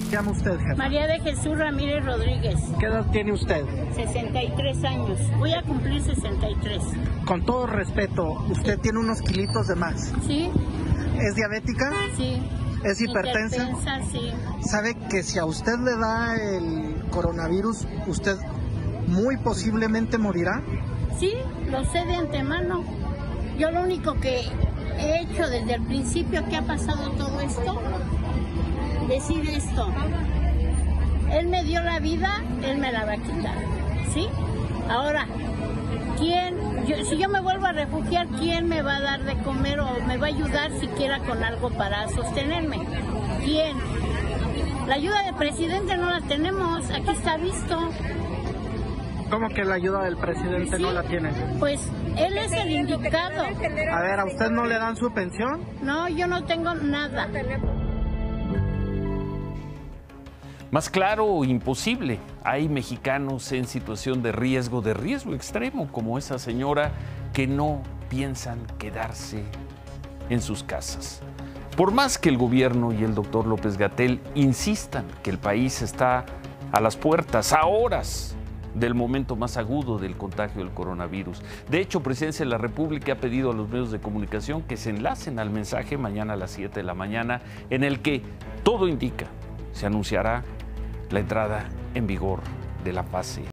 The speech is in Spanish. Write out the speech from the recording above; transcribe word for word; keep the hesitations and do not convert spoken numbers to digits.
se llama usted, jefa? María de Jesús Ramírez Rodríguez. ¿Qué edad tiene usted? sesenta y tres años. Voy a cumplir sesenta y tres. Con todo respeto, usted tiene unos kilitos de más. ¿Sí? ¿Es diabética? Sí. ¿Es hipertensa? Hipertensa, sí. ¿Sabe que si a usted le da el coronavirus, usted muy posiblemente morirá? Sí, lo sé de antemano. Yo lo único que he hecho desde el principio que ha pasado todo esto, decir esto. Él me dio la vida, él me la va a quitar, ¿sí? Ahora, ¿quién? Yo, si yo me vuelvo a refugiar, ¿quién me va a dar de comer o me va a ayudar siquiera con algo para sostenerme? ¿Quién? La ayuda del presidente no la tenemos, aquí está visto. ¿Cómo que la ayuda del presidente ¿Sí? no la tiene? Pues él es el indicado. A ver, ¿a usted no le dan su pensión? No, yo no tengo nada. Más claro, imposible. Hay mexicanos en situación de riesgo, de riesgo extremo, como esa señora, que no piensan quedarse en sus casas. Por más que el gobierno y el doctor López-Gatell insistan que el país está a las puertas, a horas del momento más agudo del contagio del coronavirus. De hecho, Presidencia de la República ha pedido a los medios de comunicación que se enlacen al mensaje mañana a las siete de la mañana, en el que todo indica se anunciará la entrada en vigor de la fase